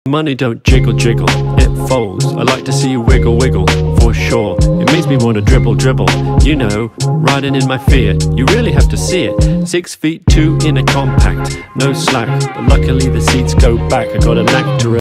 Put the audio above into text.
Money don't jiggle jiggle, it folds. I like to see you wiggle wiggle, for sure. It makes me wanna dribble dribble, you know, riding in my Fiat. You really have to see it. 6 feet 2 in a compact, no slack, but luckily the seats go back. I got a knack to